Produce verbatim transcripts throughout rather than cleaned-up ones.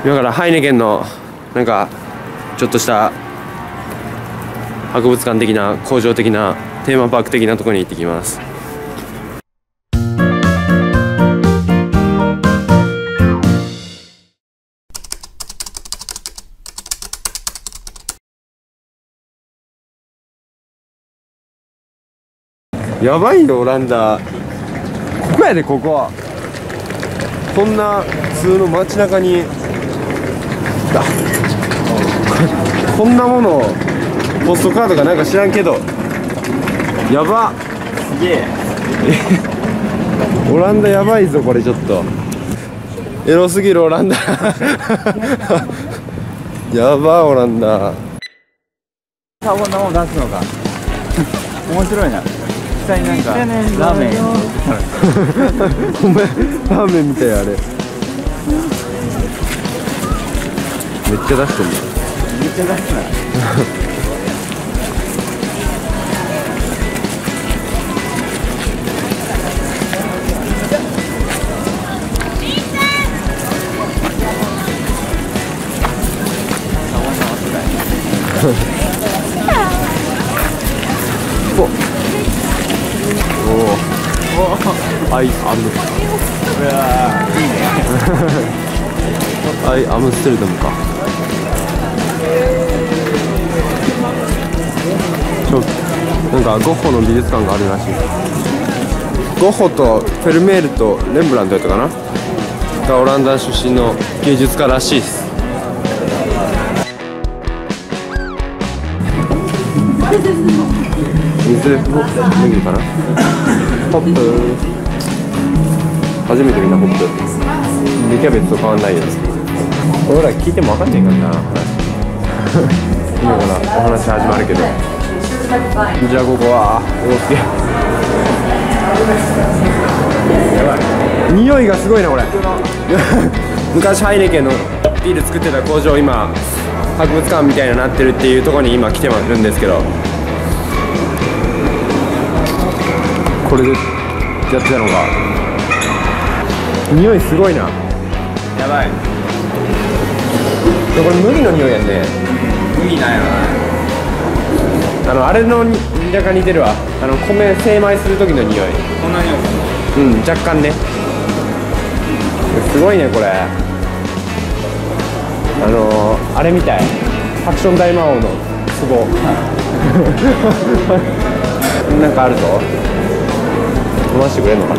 今からハイネケンのなんかちょっとした博物館的な工場的なテーマパーク的なところに行ってきます。やばいよオランダ、ここやでここ。こんな普通の街中にあこんなものポストカードかなんか知らんけどやばすげえオランダやばいぞこれ。ちょっとエロすぎるオランダやばオランダ。 こんなもん出すのか面白いな。下になんかラーメンお前ラーメンみたいあれめっちゃ出してんだ。 めっちゃ出すなアイアムアイアムステルダムか。ちょなんかゴッホの美術館があるらしい。ゴッホとフェルメールとレンブラントやったかながオランダ出身の芸術家らしいです。水麦かなホップ初めて見た。ホップでキャベツと変わんないよ。俺ら聞いても分かんないからな話今からお話始まるけど、じゃあここはおっけやばい匂いがすごいなこれ昔ハイネケンのビール作ってた工場、今博物館みたいになってるっていうところに今来てるんですけど、これでやってたのが匂いすごいな。 やばい。 これ麦の匂いやんね。 麦なんやろな。あのあれのに若干似てるわ。あの米精米する時の匂い。 こんな匂いかうん、若干ね。すごいねこれ。あのー、あれみたい。ハクション大魔王の壺なんかあるぞ。飲ましてくれんのかな。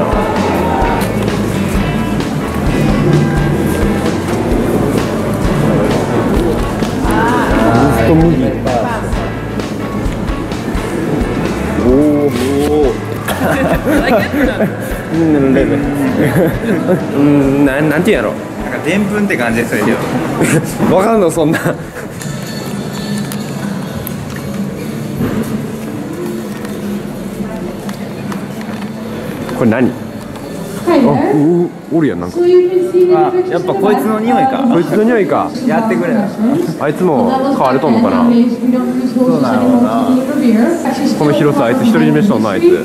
水と麦。おお。うんレベル。うんななんていうんやろ。 なんかでんぷんって感じですよ。 わかんのそんな。これ何？あ、うおるやんなんか。 あ、やっぱこいつの匂いか。 こいつの匂いか。 やってくれ。 あいつも飼われとんのかな。 そうなのな。 この広さあいつ独り占めしとんのあいつ。う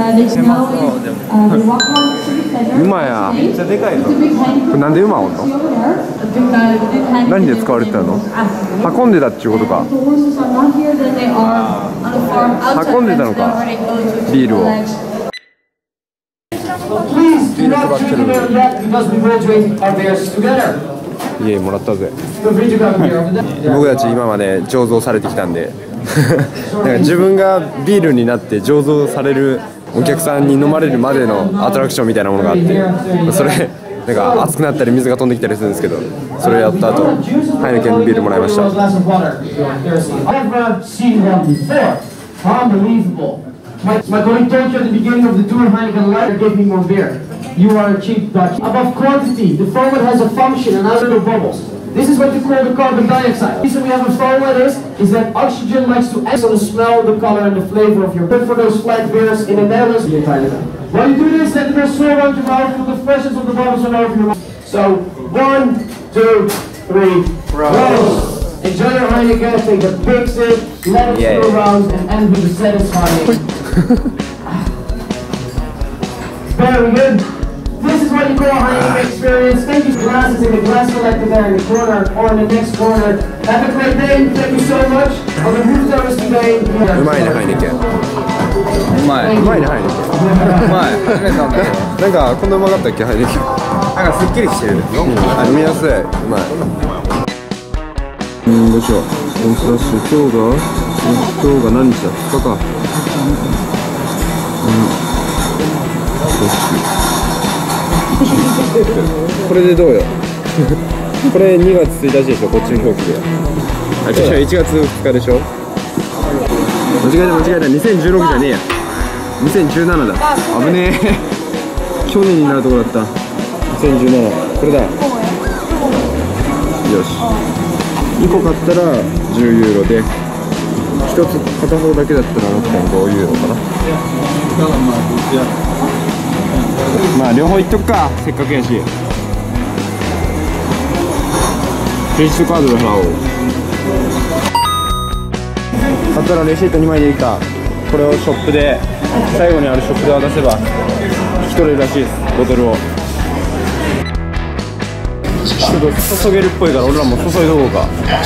まや。 めっちゃでかいぞ。 これなんで馬おんの？何で使われてたの？運んでたっていうことか。運んでたのかビールを。イエーイもらったぜ。僕たち今まで醸造されてきたんでなんか自分がビールになって醸造されるお客さんに飲まれるまでのアトラクションみたいなものがあって、それなんか熱くなったり水が飛んできたりするんですけど、それやった後ハイネケンのビールもらいました。My, my colleague told you at the beginning of the tour, Heineken Light gave me more beer. You are a cheap Dutch. Above quantity, the format has a function and other little bubbles. This is what you call the carbon dioxide. The reason we have a format is, is that oxygen likes to act on the smell, the color, and the flavor of your beer. For those flat beers in the Netherlands, while you do this, let the beer swirl around your mouth, feel the freshness of the bubbles all over your mouth. So, one, two, three, roll. Enjoy your Heineken, take a big sip, let it yeah. swirl around, and end with a satisfying. Very good. This is what you call a Heineken experience. Thank you. Glasses in the glass collector there in the corner or in the next corner. Have a great day. Thank you so much. On the roof service today. うまいねハイネケン。 うまいうまいねハイネケうまい初めて飲んだけどン。なんかこんなうまかったっけハイネケン。 なんかすっきりしてる飲みやすい。うまい。うん、どうしよう。コンスラッシュ今日が今日が何日だ。ふつかか。うん。これでどうよ。これにがつついたちでしょ。こっちの表記で。あ、違ういちがつふつかでしょ。間違えた間違えた。にせんじゅうろくじゃねえや。にせんじゅうななだ。危ねえ。去年になるとこだった。にせんじゅうなな。これだ。よし。にこ買ったらじゅうユーロで、ひとつ片方だけだったら ろくてんごユーロかな。まあ両方いっとくか、せっかくやし。クレジットカードで払おう。買ったらレシートにまいでいいか。これをショップで、最後にあるショップで渡せば引き取れるらしいです、ボトルを。ちょっと注げるっぽいから俺らも注いどこうか。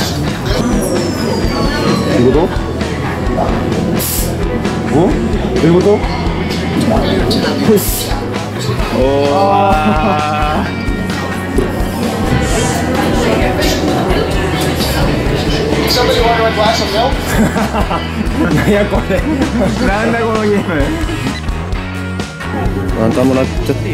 どういうこと？お？どういうこと？おー。何やこれ。なんだこのゲーム。あんたもらっちゃった。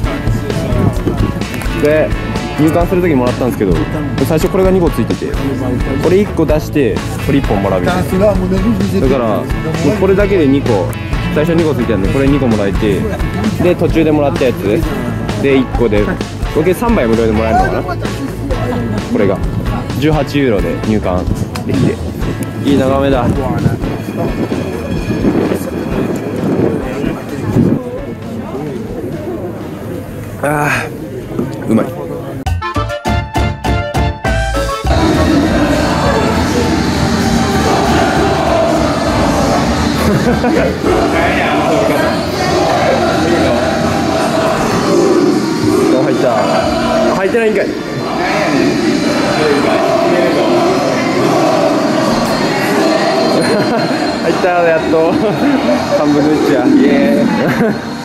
で入館するときもらったんですけど、最初これがにこついてて、これいっこ出してこれいっぽんもらうみたいな。だからこれだけでにこ、最初にこついてるんでこれにこもらえて、で途中でもらったやつでいっこで合計さんばい無料でもらえるのかな。これがじゅうはちユーロで入館できて、いい眺めだ。あーうまい。入った。入ってないんかい。入ったやっと。半分のいちや。イエーイ。